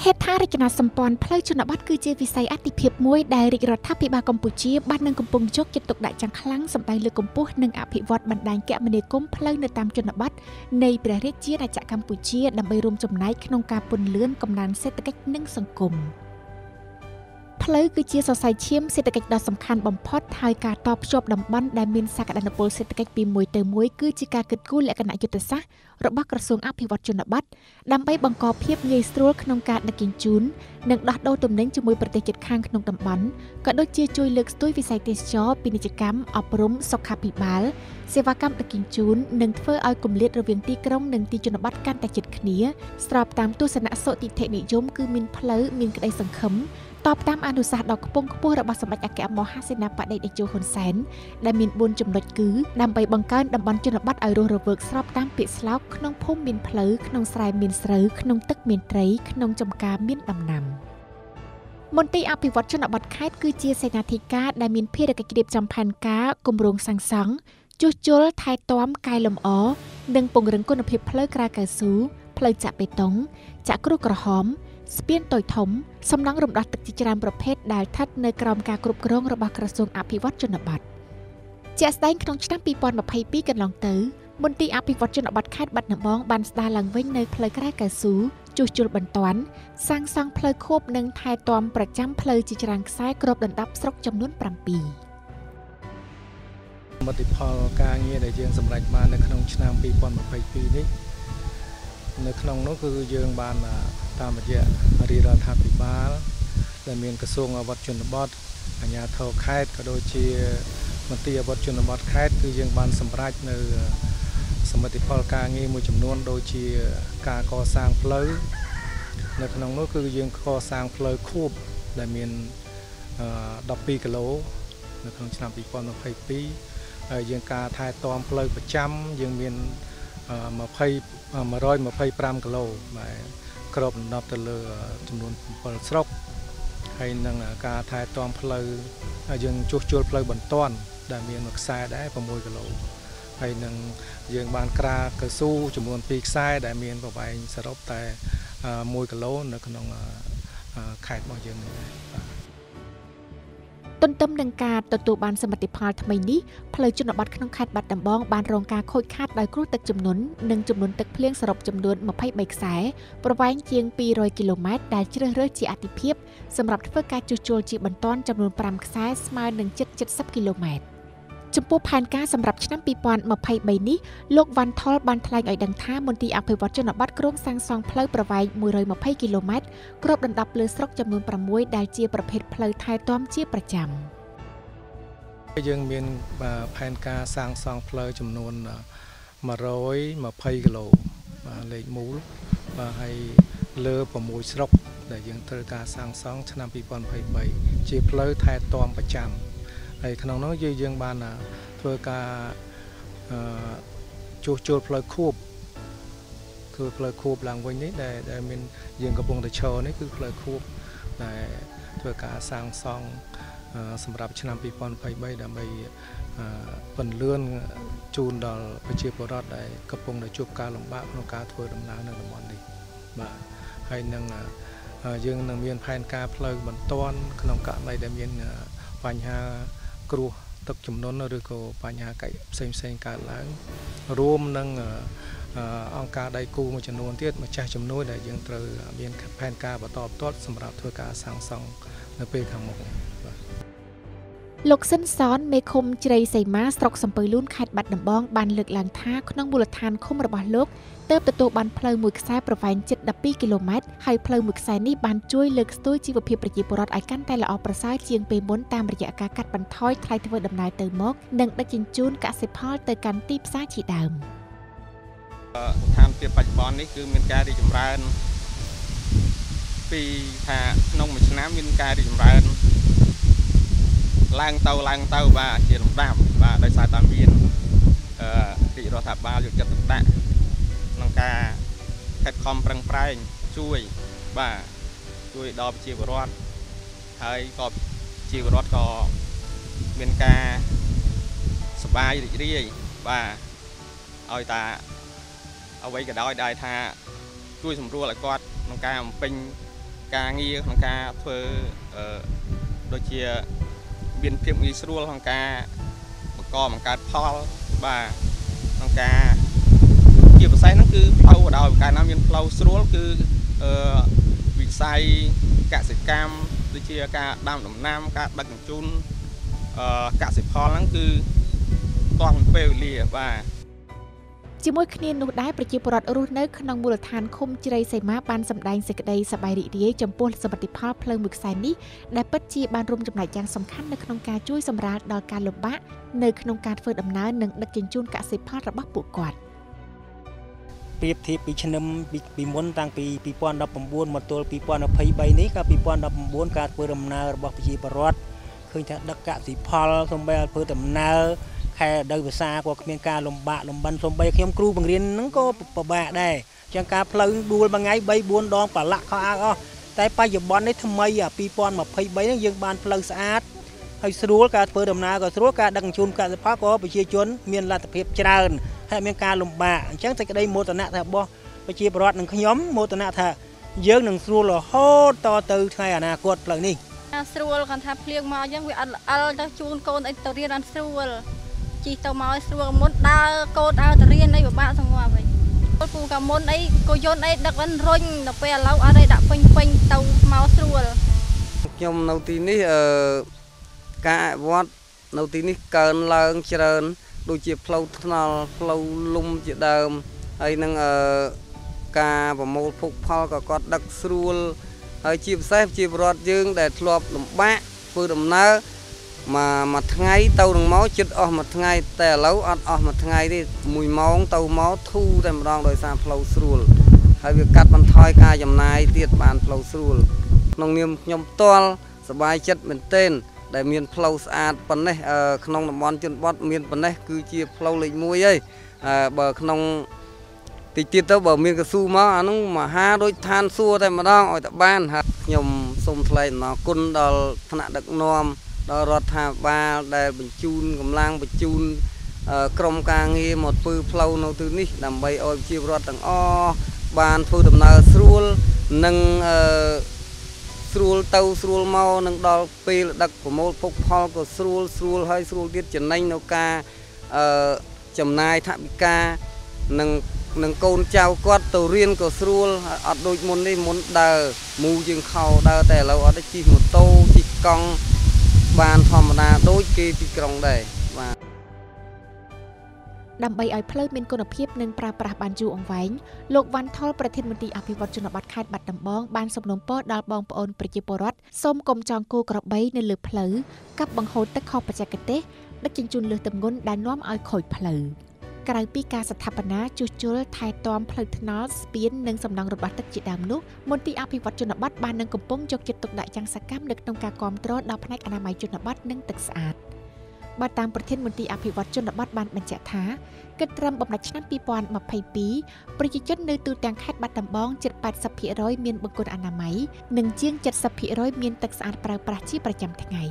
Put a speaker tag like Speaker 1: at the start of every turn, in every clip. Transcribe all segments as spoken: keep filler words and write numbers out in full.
Speaker 1: ហេដ្ឋារចនាសម្ព័ន្ធផ្លូវជនបទគឺជាវិស័យអាទិភាពមួយដែលរាជរដ្ឋាភិបាលកម្ពុជាបាននឹងកំពុងយកចិត្តទុកដាក់យ៉ាងខ្លាំងសម្ដៅលើកម្ពស់និងអភិវឌ្ឍបណ្ដាញគមនាគមន៍ផ្លូវនៅតាមជនបទនៃព្រះរាជាណាចក្រកម្ពុជាដើម្បីរួមចំណែកក្នុងការពន្លឿនកំណើនសេដ្ឋកិច្ចនិងសង្គមផ្លូវគឺជាសរសៃឈាមសេដ្ឋកិច្ចដ៏សំខាន់បំផុតហើយការតភ្ជាប់តំបន់ដែលមានសក្តានុពលសេដ្ឋកិច្ចពីមួយទៅមួយគឺជាការគិតគូរលក្ខណៈយុទ្ធសាស្ត្ររបស់ក្រសួងអភិវឌ្ឍជនបទដើម្បីបង្កភាពងាយស្រួលក្នុងការដឹកជញ្ជូននិងដោះដូរទំនិញជាមួយប្រទេសជិតខាងក្នុងតំបន់ក៏ដូចជាជួយលើកស្ទួយវិស័យទេសចរណ៍ពាណិជ្ជកម្មអប់រំសុខាភិបាលសេវាកម្មដឹកជញ្ជូននិងធ្វើឲ្យគម្លាតរវាងទីក្រុងនិងទីជនបទកាន់តែជិតគ្នាស្របតាមទស្សនៈសុតិធិនិយមគឺមានផ្លូវមានក្តីសង្ឃឹមតបតាមអនុសាសន៍ដ៏ខ្ពង់ខ្ពស់របស់សម្ដេចអគ្គមហាសេនាបតីតេជោហ៊ុនសែនដែលមានបួនចំណុចគឺដើម្បីបង្កើនតំបន់ជនបទឲ្យរស់រវើកស្របតាមពាក្យស្លោកក្នុងភូមិមានផ្លូវក្នុងស្រែមានស្រូវក្នុងទឹកមានត្រីក្នុងចំការមានដំណាំមន្ទីរអភិវឌ្ឍជនបទខេត្តគឺជាសេនាធិការដែលមានភារកិច្ចរៀបចំផែនការគម្រោងសាងសង់ជួសជុលថែទាំកែលម្អនិងពង្រឹងគុណភាពផ្លូវក្រៅកៅស៊ូផ្លូវចាក់បេតុងចាក់គ្រួក្រហមស្ពានតូចធំសំណង់រំដោះទឹកជាច្រើនប្រភេទដែលស្ថិតនៅក្រោមការគ្រប់គ្រងរបស់ក្រសួងអភិវឌ្ឍជនបទជាក់ស្ដែងក្នុងឆ្នាំពីរពាន់ម្ភៃពីរកន្លងទៅមន្ទីរអភិវឌ្ឍជនបទខេត្តបាត់ដំបងបានស្ដារឡើងវិញនៅផ្លូវក្រៅកៅស៊ូជួសជុលបន្ទាន់សាងសង់ផ្លូវខួបនិងថែទាំប្រចាំផ្លូវជាច្រើនខ្សែគ្របដណ្ដប់ស្រុកចំនួនប្រាំពីរ
Speaker 2: សមិទ្ធផលការងារដែលយើងសម្រេចបាននៅក្នុងឆ្នាំពីរពាន់ម្ភៃពីរនេះនៅក្នុងនោះគឺយើងបានតាមរយៈរាជរដ្ឋាភិបាលដែលមានក្រសួងអភិវឌ្ឍជនបទអាជ្ញាធរខេត្តក៏ដូចជាមន្ទីរអភិវឌ្ឍជនបទខេត្តគឺយើងបានសម្រេចនៅសមិទ្ធផលការងារមួយចំនួនដូចជាការកសាងផ្លូវនៅក្នុងនោះគឺយើងកសាងផ្លូវខួបដែលមានដប់ពីរគីឡូនៅក្នុងឆ្នាំពីរពាន់ម្ភៃពីរហើយយើងការថែទាំផ្លូវប្រចាំយើងមានមួយរយម្ភៃប្រាំគីឡូបាទគ្របដណ្ដប់ទៅលើចំនួនbảyស្រុកហើយនឹងការថែទាំផ្លូវយើងជួសជុលផ្លូវបន្ទាន់ដែលមានមួយខ្សែដែរ៦គីឡូហើយនឹងយើងបានក្រាកៅស៊ូចំនួនពីរខ្សែដែលមានប្រវែងសរុបតែមួយគីឡូនៅក្នុងខេត្តរបស់យើងនេះបាទ
Speaker 1: ទន្ទឹមនឹងការទទួលបានសមិទ្ធផលថ្មីនេះផ្លូវជនបទក្នុងខេត្តបាត់ដំបងបានរងការខូចខាតដោយគ្រោះទឹកជំនន់និងចំនួនទឹកភ្លៀងសរុបចំនួនម្ភៃបីខ្សែប្រវែងជាងពីររយគីឡូម៉ែត្រដែលជ្រើសរើសជាអាទិភាពសម្រាប់ធ្វើការជួសជុលជាបន្ទាន់ចំនួនប្រាំខ្សែស្មើនឹងជិត칠십គីឡូម៉ែត្រចំពោះផែនការសម្រាប់ឆ្នាំពីរពាន់ម្ភៃបីនេះលោកវ៉ាន់ថុលបានថ្លែងឲ្យដឹងថាមន្ទីរអភិវឌ្ឍជនបទគ្រោងសាងសង់ផ្លូវប្រវែងមួយរយម្ភៃគីឡូម៉ែត្រគ្របដណ្ដប់លើស្រុកចំនួនប្រាំមួយដែលជាប្រភេទផ្លូវថែទាំជាប្រចាំ
Speaker 2: យើងមានផែនការសាងសង់ផ្លូវចំនួនមួយរយម្ភៃគីឡូបាទលេខមូលបាទហើយលើ៦ស្រុកដែលយើងត្រូវការសាងសង់ឆ្នាំពីរពាន់ម្ភៃបីជាផ្លូវថែទាំប្រចាំហើយក្នុងនោះយើងយើងបានធ្វើការជួសជុលផ្លូវខួបគឺផ្លូវខួបឡើងវិញនេះដែលដែលមានយើងកំពុងតែឈរនេះគឺផ្លូវខួបដែលធ្វើការសាងសង់សម្រាប់ឆ្នាំពីរពាន់ម្ភៃបីដើម្បីពន្លឿនជូនដល់ប្រជាពលរដ្ឋដែលកំពុងតែជួបការលំបាកក្នុងការធ្វើដំណើរនៅតំបន់នេះបាទហើយនឹងយើងនឹងមានផែនការផ្លូវបន្ទាន់ក្នុងករណីដែលមានបញ្ហាគ្រោះទឹកជំនន់ឬក៏បញ្ហាកិច្ចផ្សេងផ្សេងកើតឡើងរួមនឹងអង្គការដៃគូមួយចំនួនទៀតម្ចាស់ជំនួយដែលយើងត្រូវមានផែនការបន្តបន្ទាប់សម្រាប់ធ្វើការសាងសង់នៅពេលខាងមុខបាទ
Speaker 1: លោកស៊ិនសនមេឃុំជ្រៃសីមាស្រុកសំពៅលូនខេត្តបាត់ដំបងបានលើកឡើងថាក្នុងមូលដ្ឋានឃុំរបស់លោកទើបទទួលបានផ្លូវមួយខ្សែប្រវែងជិតដប់ពីរគីឡូម៉ែត្រហើយផ្លូវមួយខ្សែនេះបានជួយលើកស្ទួយជីវភាពប្រជាពលរដ្ឋឲ្យកាន់តែល្អប្រសើរជាងពេលមុនតាមរយៈការកាត់បន្ថយថ្លៃធ្វើដំណើរទៅមកនិងដឹកជញ្ជូនកសិផលទៅកាន់ទីផ្សារជាដើម
Speaker 3: ស្ថានភាពបច្ចុប្បន្ននេះគឺមានការរីកចម្រើនពីថាក្នុងមួយឆ្នាំមានការរីកចម្រើនឡើងទៅឡើងទៅបាទជាលំដាប់បាទដោយសារតែមានអឺរាជរដ្ឋាភិបាលយកចិត្តទុកដាក់ក្នុងការខិតខំប្រឹងប្រែងជួយបាទជួយដល់ប្រជាពលរដ្ឋហើយក៏ប្រជាពលរដ្ឋក៏មានការសប្បាយរីករាយបាទឲ្យតាអ្វីក៏ដោយដែលថាជួយសម្រួលឲ្យគាត់ក្នុងការបំពេញការងារក្នុងការធ្វើដូចជាមានភាពងាយស្រួលក្នុងការបង្កបង្កើតផលបាទក្នុងការជាពិសេសហ្នឹងគឺផ្លូវដោយកាលណាមានផ្លូវស្រួលគឺវិស័យកសិកម្មដូចជាការដាំដំណាំការដឹកជញ្ជូនកសិផលហ្នឹងគឺទាន់ពេលវេលាបាទ
Speaker 1: ជាមួយគ្នានោះដែរប្រជាពលរដ្ឋរស់នៅក្នុងមូលដ្ឋានឃុំជ្រៃសីមាបានសម្ដែងសេចក្តីសប្បាយរីករាយចំពោះសមិទ្ធផលផ្លូវមួយខ្សែនេះដែលពិតជាបានរួមចំណែកយ៉ាងសំខាន់នៅក្នុងការជួយសម្រាលដល់ការលំបាកនៅក្នុងការធ្វើដំណើរនិងដឹកជញ្ជូនកសិផលរបស់ពួកគាត់
Speaker 4: ប្រៀបធៀបពីឆ្នាំពីមុនតាំងពីពីរពាន់ដប់ប្រាំបួនមកទល់ពីរពាន់ยี่สิบสามនេះក៏ពីរពាន់ដប់ប្រាំបួនការធ្វើដំណើររបស់ប្រជាពលរដ្ឋឃើញថាដឹកកសិផលសំបីឲ្យធ្វើដំណើរខែរដូវវស្សាក៏គ្មានការលំបាកលំបិនសំបីខ្ញុំគ្រូបង្រៀនហ្នឹងក៏ពិបាកដែរចឹងការផ្លូវដួលមួយថ្ងៃបីបួនដងប្រឡាក់ខោអាវអស់តែបច្ចុប្បន្ននេះថ្មីអាពីរពាន់ยี่สิบสามនេះយើងបានផ្លូវស្អាតហើយស្រួលការធ្វើដំណើរក៏ស្រួលការដឹកជញ្ជូនកសិផលក៏ប្រជាជនមានលទ្ធភាពច្រើនហើយមានការលំបាកអញ្ចឹងសេចក្តីមោទនៈរបស់ប្រជាពលរដ្ឋនិងខ្ញុំមោទនៈថាយើងនឹងស្រួលរហូតតទៅថ្ងៃអនាគតផ្លូវនេះ
Speaker 5: ស្រួលគាត់ថាភ្លៀងមកអញ្ចឹងវាអត់អិលទៅជូនកូនអីទៅរៀនអត់ស្រួលជីទៅមកស្រួលមុនដើរកូនដើរទៅរៀនអីពិបាកសង្វាប់វិញពូកាមុនអីក៏យន្តអីដឹកវិញរុញដល់ពេលឥឡូវអត់អីដាក់ពេញពេញទៅមកស្រួល
Speaker 6: ខ្ញុំនៅទីនេះអឺការអភិវឌ្ឍនៅទីនេះកើនឡើងច្រើនដូចជាផ្លូវថ្នល់ផ្លូវលំជាដើមហើយនឹងអឺការប្រមូលភោគផលក៏គាត់ដឹកស្រួលហើយជាពិសេសជាប្រវត្តិយើងដែលធ្លាប់លំបាកធ្វើដំណើរមកមួយថ្ងៃទៅនឹងមកជិតអស់មួយថ្ងៃតែឥឡូវអត់អស់មួយថ្ងៃទេមួយម៉ោងទៅមកធូរតែម្ដងដោយសារផ្លូវស្រួលហើយវាកាត់បន្ថយការចំណាយទៀតបានផ្លូវស្រួលក្នុងនាមខ្ញុំផ្ទាល់សប្បាយចិត្តមែនទែនដែលមានផ្លូវស្អាតប៉ុណ្ណេះក្នុងតំបន់ជនបទមានប៉ុណ្ណេះគឺជាផ្លូវលេខមួយហើយបើក្នុងតិចទៀតទៅបើមានកស៊ូមកអានោះមហាដូចឋានសួគ៌តែម្ដងឲ្យតែបានហើយខ្ញុំសូមថ្លែងអំណរគុណដល់ថ្នាក់ដឹកនាំដល់រដ្ឋាភិបាលដែលបញ្ជូនកម្លាំងបញ្ជូនក្រុមការងារមកធ្វើផ្លូវនៅទីនេះដើម្បីឲ្យប្រជាពលរដ្ឋទាំងអស់បានធ្វើដំណើរស្រួលនិងស្រួលទៅស្រួលមកនឹងដល់ពេលដឹកប្រមូលភោគផលក៏ស្រួលស្រួលហើយស្រួលទៀតចំណេញនៅការចំណាយថវិកានិងនឹងកូនចៅគាត់ទៅរៀនក៏ស្រួលអត់ដូចមុននេះមុនដើរមូជាងខោដើរតែឥឡូវអត់ទេជិះម៉ូតូជិះកង់បានធម្មតាដូចគេទីក្រុងដែរបាទ
Speaker 1: ដើម្បីឲ្យផ្លូវមានគុណភាពនិងប្រើប្រាស់បានយូរអង្វែងលោកវ៉ាន់ថុលប្រធានមន្ត្រីអភិវឌ្ឍជនបទខេត្តបាត់ដំបងបានសំណូមពរដល់បងប្អូនប្រជាពលរដ្ឋសូមកុំចងគោក្របីនៅលើផ្លូវកាប់បង្ហូរទឹកខុសបច្ចេកទេសដឹកជញ្ជូនលើសទម្ងន់ដែលនាំឲ្យខូចផ្លូវក្រៅពីការស្ថាបនាជួសជុលថែទាំផ្លូវថ្នល់ស្ពាននិងសំណង់របស់ទឹកជាដើមនោះមន្ទីរអភិវឌ្ឍជនបទបាននឹងកំពុងយកចិត្តទុកដាក់យ៉ាងសកម្មនៅក្នុងការគាំទ្រដល់ផ្នែកអនាម័យជនបទនិងទឹកស្អាតបើតាមប្រធានមន្ទីរអភិវឌ្ឍជនបទបានបញ្ជាក់ថាគិតត្រឹមបំណាច់ឆ្នាំពីរពាន់ยี่สิบสองប្រជាជននៅទូទាំងខេត្តបាត់ដំបងជិតแปดสิบភាគរយមានបង្គន់អនាម័យនិងជាងเจ็ดสิบភាគរយមានទឹកស្អាតប្រើប្រាស់ជាប្រចាំថ្ងៃ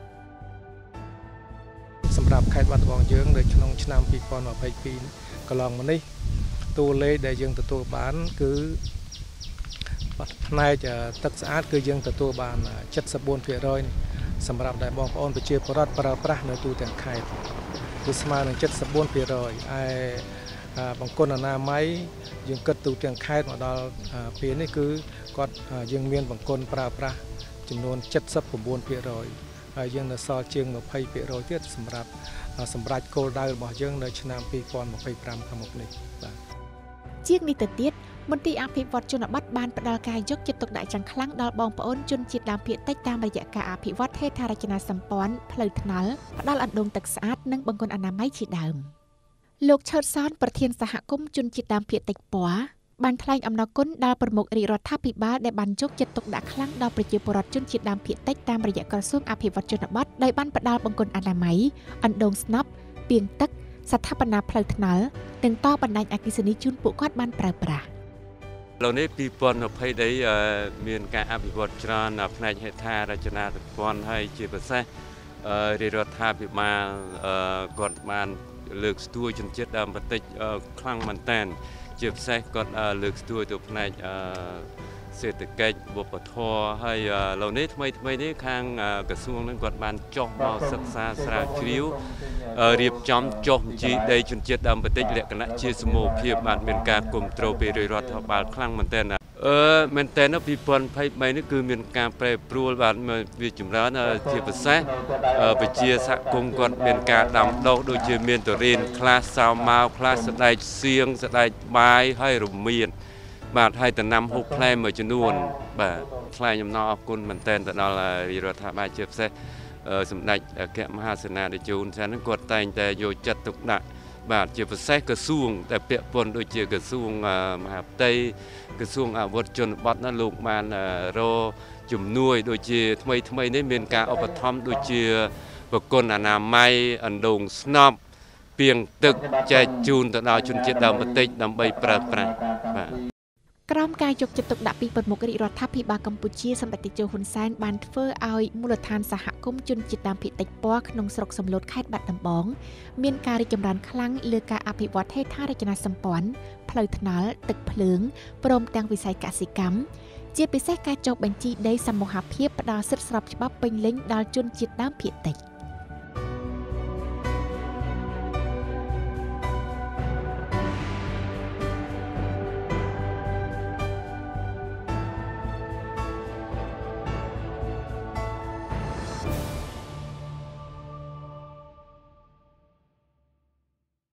Speaker 2: សម្រាប់ខេត្តបាត់ដំបងយើងនៅក្នុងឆ្នាំពីរពាន់ยี่สิบสองកន្លងមកនេះតួលេខដែលយើងទទួលបានគឺផ្នែកទឹកស្អាតគឺយើងទទួលបានเจ็ดสิบสี่ភាគរយសម្រាប់ដែលបងប្អូនប្រជាពលរដ្ឋប្រើប្រាស់នៅទូទាំងខេត្តគឺស្មើនឹងเจ็ดสิบสี่ភាគរយឯបង្គន់អនាម័យយើងគិតទូទាំងខេត្តមកដល់ពេលនេះគឺគាត់យើងមានបង្គន់ប្រើប្រាស់ចំនួនเจ็ดสิบเก้าភាគរយហើយយើងនៅសល់ជាងยี่สิบភាគរយទៀតសម្រាប់សម្រាប់គោលដៅរបស់យើងនៅឆ្នាំពីរពាន់ยี่สิบห้าខាងមុខនេះបាទ
Speaker 1: ជាងនេះទៅទៀតមន្ទីរអភិវឌ្ឍជនបទបានផ្ដល់ការយកចិត្តទុកដាក់យ៉ាងខ្លាំងដល់បងប្អូនជនជាតិដើមភាគតិចតាមរយៈការអភិវឌ្ឍហេដ្ឋារចនាសម្ព័ន្ធផ្លូវថ្នល់ផ្ដល់អណ្ដូងទឹកស្អាតនិងបង្គន់អនាម័យជាដើមលោកឆើតសនប្រធានសហគមន៍ជនជាតិដើមភាគតិចពណ៌បានថ្លែងអំណរគុណដល់ប្រមុខរាជរដ្ឋាភិបាលដែលបានយកចិត្តទុកដាក់ខ្លាំងដល់ប្រជាពលរដ្ឋជនជាតិដើមភាគតិចតាមរយៈក្រសួងអភិវឌ្ឍជនបទដោយបានផ្ដល់បង្គន់អនាម័យអណ្ដូងស្នប់ពាងទឹកស្ថាបនាផ្លូវថ្នល់និងតបណ្ដាញអគ្គិសនីជូនពួកគាត់បានប្រើប្រាស់
Speaker 7: ឥឡូវនេះពីរពាន់ยี่สิบដីមានការអភិវឌ្ឍច្រើនផ្នែកហេដ្ឋារចនាសម្ព័ន្ធហើយជាពិសេសរាជរដ្ឋាភិបាលគាត់បានលើកស្ទួយជនជាតិដើមភាគតិចខ្លាំងមែនទែនជាពិសេសគាត់លើកស្ទួយទៅផ្នែកសេដ្ឋកិច្ចវប្បធម៌ហើយឡូវនេះថ្មីថ្មីនេះខាងក្រសួងនឹងគាត់បានចុះមកសិក្សាស្រាវជ្រាវរៀបចំចុះបញ្ជីដីជនជាតិដើមភាគតិចលក្ខណៈជាសមូហភាពបានមានការគ្រប់គ្រងពីរដ្ឋាភិបាលខ្លាំងមែនទែនអឺមែនតើនៅពីរពាន់ยี่สิบสามនេះគឺមានការប្រែប្រួលបាទវាចម្រើនជាពិសេសវិជាសហគមន៍គាត់មានការដាំដុះដូចជាមានទុរេនខ្លះសាវម៉ាវខ្លះសណ្តែកសៀងសណ្តែកបាយហើយរមៀតបាទហើយដំណាំហូបផ្លែមួយចំនួនបាទថ្លែងអំណរអគុណមែនទែនទៅដល់រដ្ឋាភិបាលជាពិសេសសម្ដេចអគ្គមហាសេនាធិជនថានឹងគាត់តែងតែយកចិត្តទុកដាក់បាទជាពិសេសក្រសួងតែពាក់ព័ន្ធដូចជាក្រសួងមហាផ្ទៃក្រសួងអវុធជនបទណាលោកបានរកជំនួយដូចជាថ្មីថ្មីនេះមានការឧបត្ថម្ភដូចជាប្រគុណអនាម័យអណ្ដូងស្នប់ពាងទឹកចែកជូនទៅដល់ជនជាតិដើមភាគតិចដើម្បីប្រើប្រាស់បាទ
Speaker 1: ក្រោមការយកចិត្តទុកដាក់ពីប្រមុខរាជរដ្ឋាភិបាលកម្ពុជាសម្ដេចតេជោហ៊ុនសែនបានធ្វើឲ្យមូលដ្ឋានសហគមន៍ជនជាតិដើមភាគតិចពណ៌ក្នុងស្រុកសំឡូតខេត្តបាត់ដំបងមានការរីកចម្រើនខ្លាំងលើការអភិវឌ្ឍហេដ្ឋារចនាសម្ព័ន្ធផ្លូវថ្នល់ទឹកភ្លើងព្រមទាំងវិស័យកសិកម្មជាពិសេសការចុះបញ្ជីដីសមូហភាពផ្ដល់សិទ្ធិស្របច្បាប់ពេញលេញដល់ជនជាតិដើមភាគតិច